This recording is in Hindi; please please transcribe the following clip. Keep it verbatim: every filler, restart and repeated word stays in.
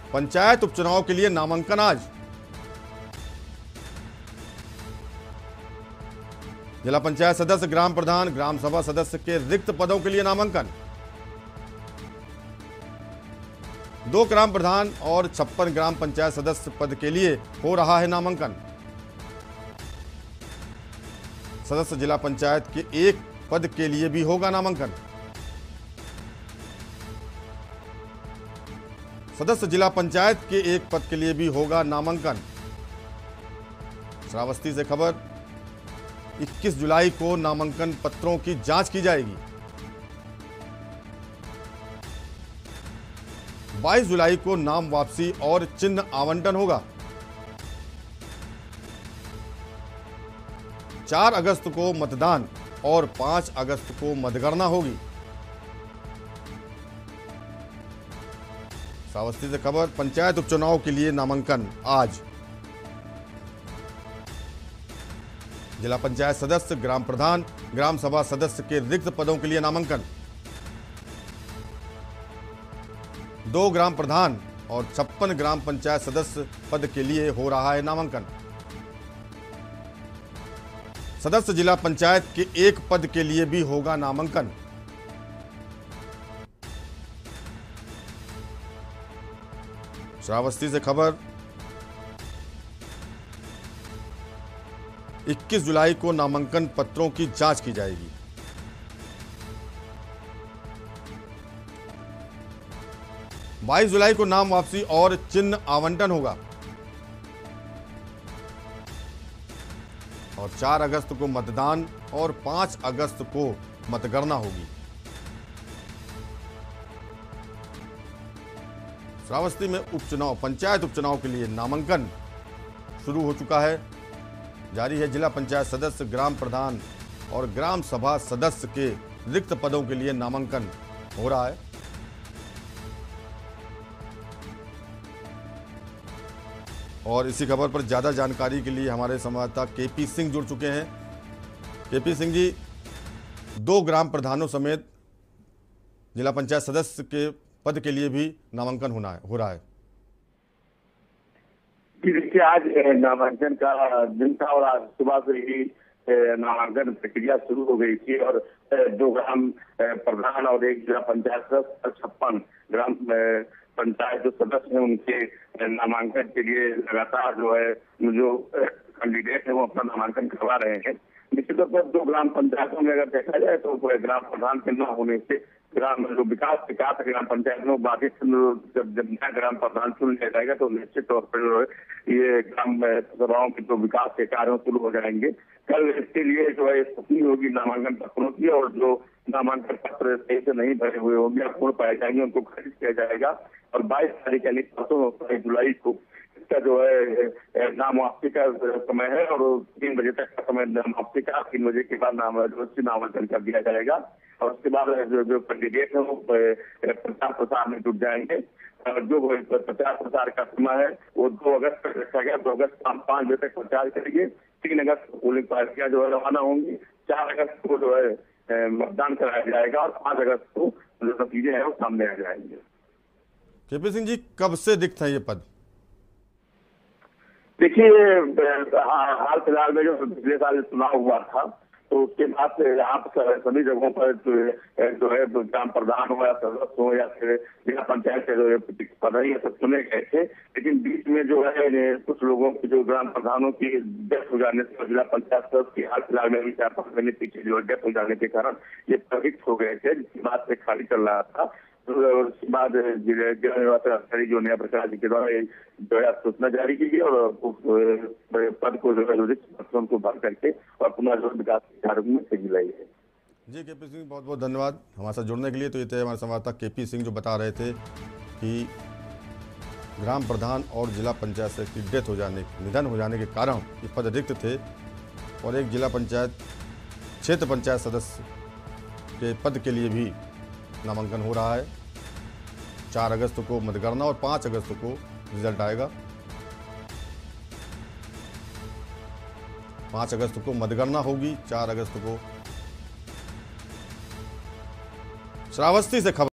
पंचायत उपचुनाव के लिए नामांकन आज। जिला पंचायत सदस्य, ग्राम प्रधान, ग्राम सभा सदस्य के रिक्त पदों के लिए नामांकन। दो ग्राम प्रधान और छप्पन ग्राम पंचायत सदस्य पद के लिए हो रहा है नामांकन। सदस्य जिला पंचायत के एक पद के लिए भी होगा नामांकन। सदस्य जिला पंचायत के एक पद के लिए भी होगा नामांकन। श्रावस्ती से खबर, इक्कीस जुलाई को नामांकन पत्रों की जांच की जाएगी। बाईस जुलाई को नाम वापसी और चिन्ह आवंटन होगा। चार अगस्त को मतदान और पांच अगस्त को मतगणना होगी। श्रावस्ती से खबर, पंचायत उपचुनाव के लिए नामांकन आज। जिला पंचायत सदस्य, ग्राम प्रधान, ग्राम सभा सदस्य के रिक्त पदों के लिए नामांकन। दो ग्राम प्रधान और छप्पन ग्राम पंचायत सदस्य पद के लिए हो रहा है नामांकन। सदस्य जिला पंचायत के एक पद के लिए भी होगा नामांकन। श्रावस्ती से खबर, इक्कीस जुलाई को नामांकन पत्रों की जांच की जाएगी। बाईस जुलाई को नाम वापसी और चिन्ह आवंटन होगा और चार अगस्त को मतदान और पांच अगस्त को मतगणना होगी। श्रावस्ती में उपचुनाव, पंचायत उपचुनाव के लिए नामांकन शुरू हो चुका है, जारी है। जिला पंचायत सदस्य, ग्राम प्रधान और ग्राम सभा सदस्य के रिक्त पदों के लिए नामांकन हो रहा है। और इसी खबर पर ज्यादा जानकारी के लिए हमारे संवाददाता केपी सिंह जुड़ चुके हैं। केपी सिंह जी, दो ग्राम प्रधानों समेत जिला पंचायत सदस्य के पद के लिए भी नामांकन होना है हो रहा है। देखिए, आज नामांकन का दिन था और आज सुबह से ही नामांकन प्रक्रिया शुरू हो गई थी और दो ग्राम प्रधान और एक जिला पंचायत सदस्य, छप्पन ग्राम पंचायत जो सदस्य हैं उनके नामांकन के लिए लगातार जो है जो कैंडिडेट है वो अपना नामांकन करवा रहे हैं। निश्चित तौर पर दो ग्राम पंचायतों में अगर देखा जाए तो ग्राम प्रधान के न होने से ग्राम जो विकास विकास ग्राम पंचायत में बाकी जब जब नया ग्राम प्रधान चुन लिया जाएगा तो निश्चित तौर पर ये ग्राम सभाओं के जो विकास के कार्य शुरू हो जाएंगे। कल इसके लिए जो है स्थिति होगी नामांकन पत्रों की और जो नामांकन पत्र सही से नहीं भरे हुए होंगे अपूर्ण पाए जाएंगे उनको खारिज किया जाएगा। और बाईस तारीख यानी परसों जुलाई को इसका जो है नाम वापसी का समय है और तीन बजे तक का समय नाम वापसी का, तीन बजे के बाद नाम नामांकन कर दिया जाएगा और उसके बाद जो जो कैंडिडेट है वो प्रचार प्रसार में जुट जाएंगे। जो प्रचार प्रसार का समय है वो दो अगस्त तक रखा गया। दो अगस्त शाम पांच बजे तक प्रचार करेंगे। तीन अगस्त को पोलिंग पार्टियां जो है रवाना होंगी। चार अगस्त को जो है मतदान कराया जाएगा और पांच अगस्त को जो नतीजे हैं वो सामने आ जाएंगे। केपी सिंह जी, कब से रिक्त है ये पद? देखिए, हाल फिलहाल में जो पिछले साल चुनाव हुआ था तो उसके बाद से यहाँ पर सभी जगहों पर जो है ग्राम प्रधान हो या सदस्य हो या फिर जिला पंचायत के जो पद है ये सब चुने गए थे। लेकिन बीच में जो है कुछ लोगों की जो ग्राम प्रधानों की डेथ हो जाने से जिला पंचायत सदस्य की हाल फिलहाल में भी चार पांच महीने पीछे जो डेथ हो जाने के कारण ये प्रवृत्त हो गए थे, जिसके बाद से खाली चल रहा था। उसके बाद जिला निर्वाचन अधिकारी जो नया प्रकाश जी के द्वारा जो है सूचना जारी की गई और पद को जो है पत्रों को भर करके और पुनः जो विकास कार्य में तेजी लाई है। जी केपी सिंह, बहुत बहुत धन्यवाद हमारे साथ जुड़ने के लिए। तो ये थे हमारे संवाददाता केपी सिंह जो बता रहे थे कि ग्राम प्रधान और जिला पंचायत से की डेथ हो जाने निधन हो जाने के कारण ये पद रिक्त थे और एक जिला पंचायत क्षेत्र पंचायत सदस्य के पद के लिए भी नामांकन हो रहा है। चार अगस्त को मतगणना और पांच अगस्त को रिजल्ट आएगा। पांच अगस्त को मतगणना होगी, चार अगस्त को। श्रावस्ती से खबर।